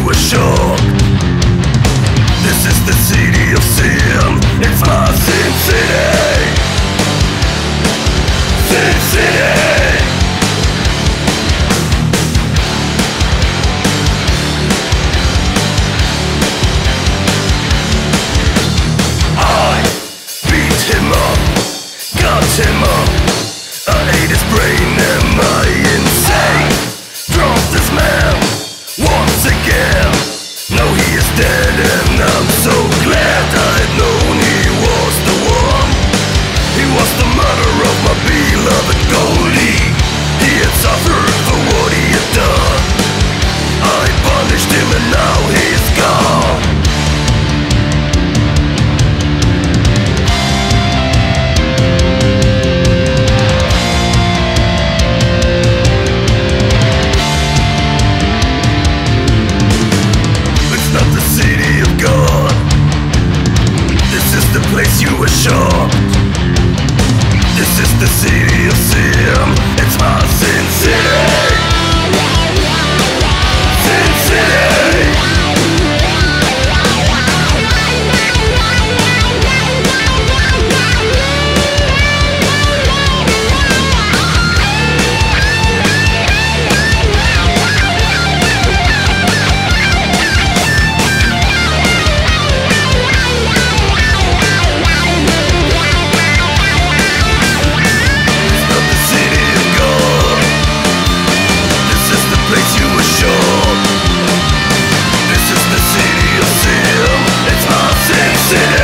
were shocked. This is the city of sin. It's my Sin City. Sin City. I beat him up, got him up. I ate his brain, am I insane? Dropped this man once again. Now he is dead and I'm so glad I'd known he was the one. He was the murderer of my beloved goalie. He had suffered for what he had done. I punished him and now he's gone. The place you were shocked. This is the city of sin. It's my Sin City. Sin City. City.